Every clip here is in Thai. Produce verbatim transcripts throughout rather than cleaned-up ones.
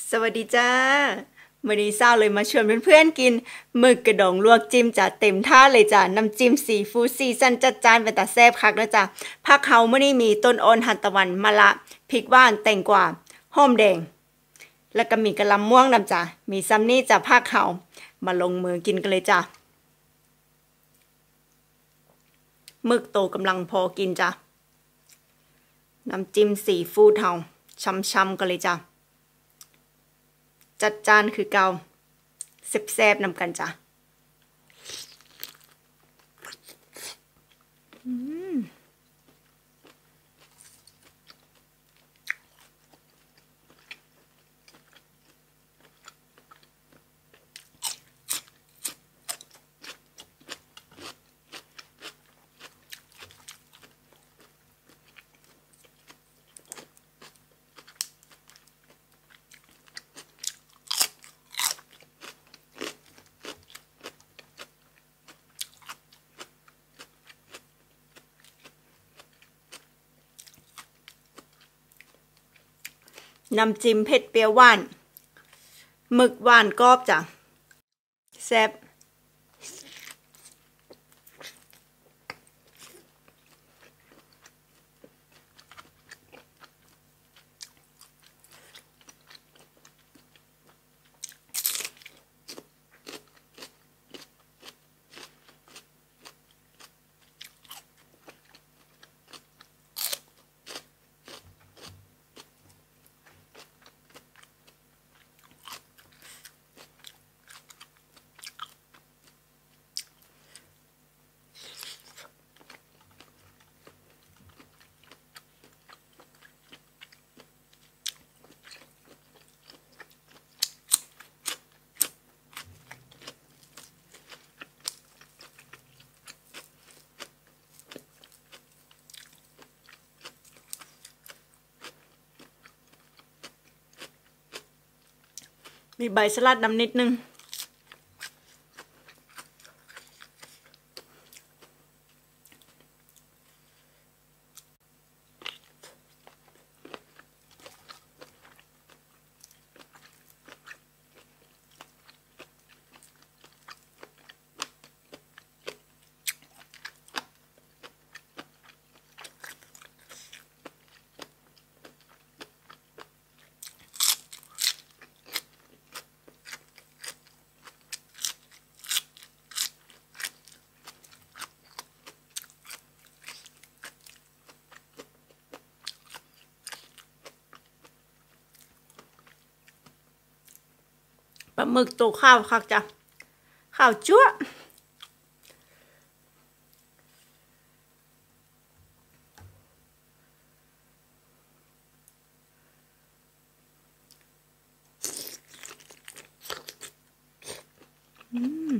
สวัสดีจ้าวันนี้เศร้าเลยมาชวนเพื่อนๆกินหมึกกระดองลวกจิ้มจ้ะเต็มท่าเลยจ้ะน้ำจิ้มซีฟู้ดซีซั่นจัดจานเป็นตาแซ่บคักนะจ้ะผักเฮาเมื่อนี้มีต้นอ่อนหันตะวันมะละพริกหวานแตงกวาหอมแดงแล้วก็มีกะหล่ำม่วงนำจ้ะมีซัมนี่จ้ะผักเฮามาลงมือกินกันเลยจ้ะหมึกโตกำลังพอกินจ้ะน้ำจิ้มซีฟู้ดเฮาช่ำๆกันเลยจ้ะจัดจานคือเกาแซ่บๆนำกันจ้ะน้ำจิ้มเผ็ดเปรี้ยวหวานหมึกหวานกรอบจ้ะแซ่บมีใบสลัดน้ำนิดนึงปลาหมึกตัวข้าวคักจ้ะข้าวจั๊วอืม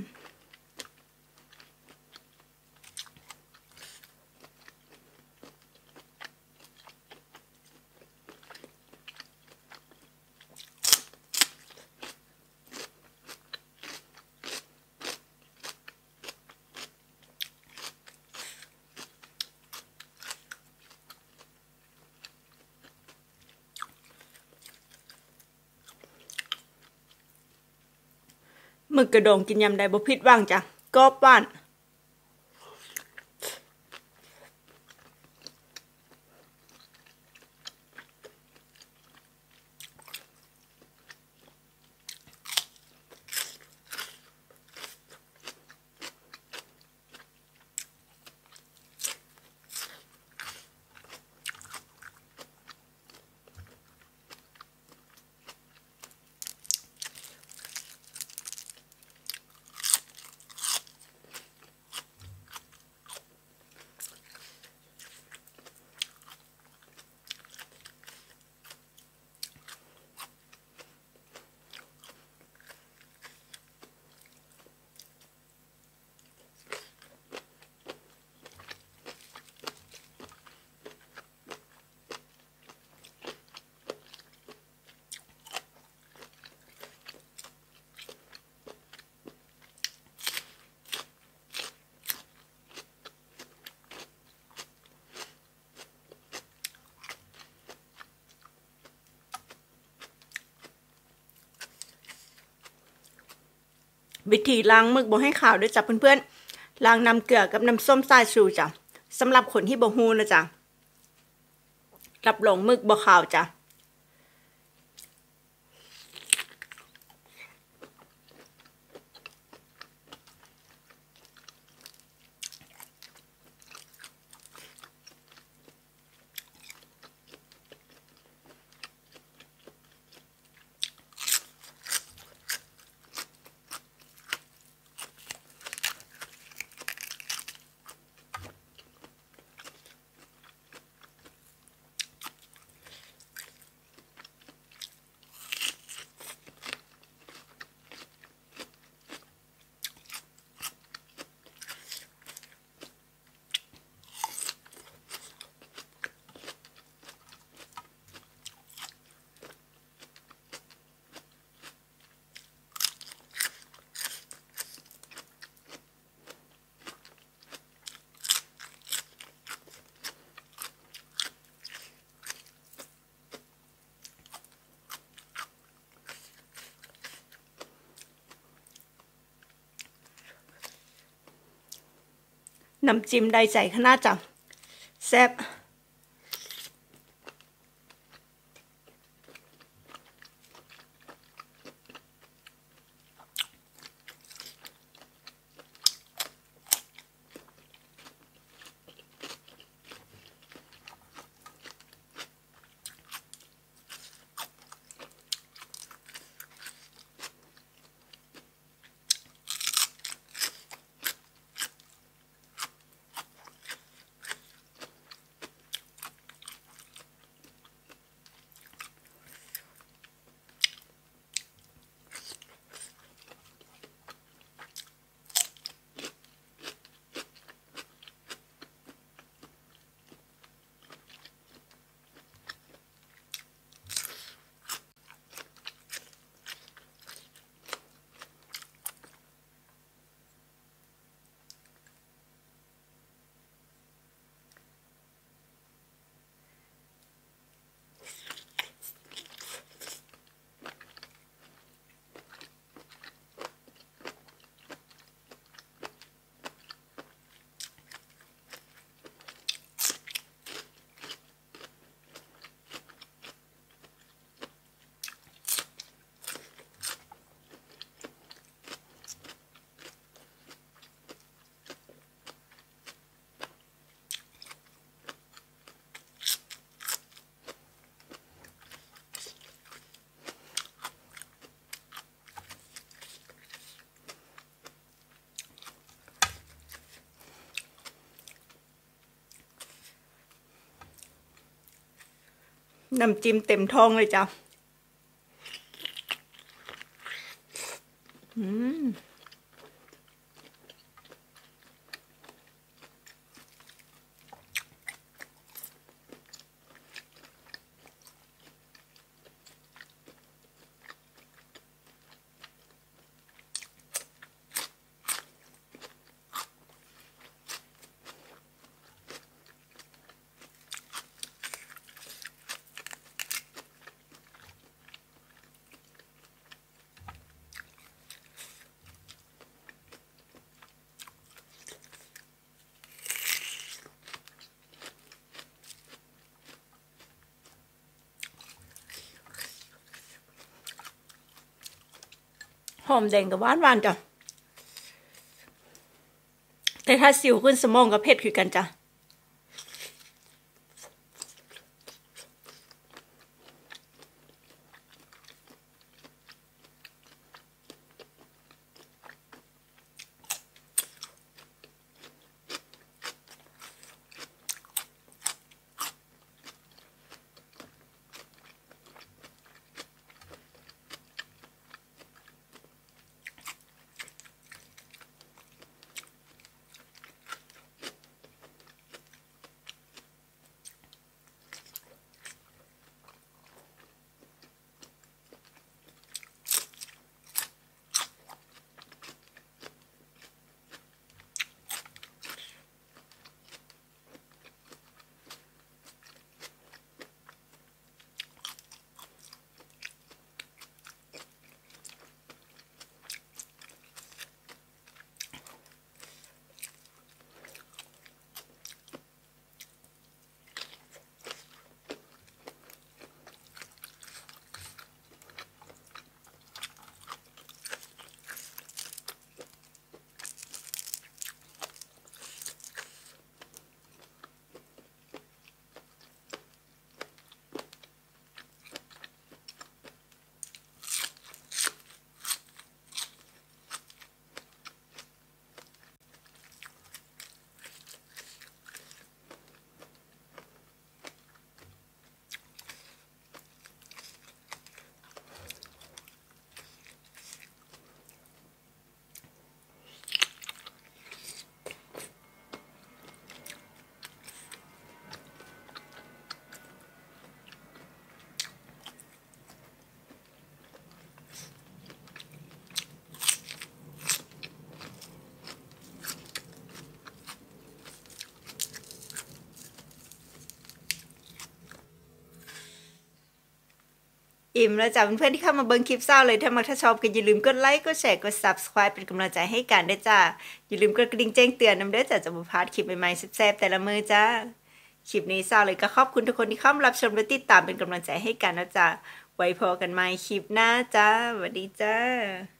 หมึกกระดองกินยำใดบ่ผิดหวังจ้ะกรอบหวานวิธีล้างหมึกบ่ให้ขาวด้วยจ้ะเพื่อนๆล้างน้ำเกลือกับน้ำส้มสายชูจ้ะสำหรับคนที่บ่ฮู้นะจ้ะรับรองหมึกบ่ขาวจ้ะน้ำจิ้มได้ใจขนาดจ้ะแซ่บน้ำจิ้มเต็มท้องเลยจ้ะอืมหอมแดงกับหวานหวานจ้ะแต่ถ้าสิวขึ้นสมองกับเผ็ดคือกันจ้ะอิ่มแล้วจ้ะเพื่อนๆที่เข้ามาเบิ่งคลิปเศร้าเลยถ้ามาถ้าชอบก็อย่าลืมกดไลค์กดแชร์กด Subscribe เป็นกำลังใจให้กันด้วยจ้าอย่าลืมกดกระดิ่งแจ้งเตือนนำเด้อจ้ะจะบ่พลาดคลิปใหม่ๆแซ่บๆแต่ละมื้อจ้าคลิปนี้เศร้าเลยก็ขอบคุณทุกคนที่เข้ามารับชมและติดตามเป็นกำลังใจให้กันนะจ้าไว้พอกันใหม่คลิปหน้าจ้าสวัสดีจ้า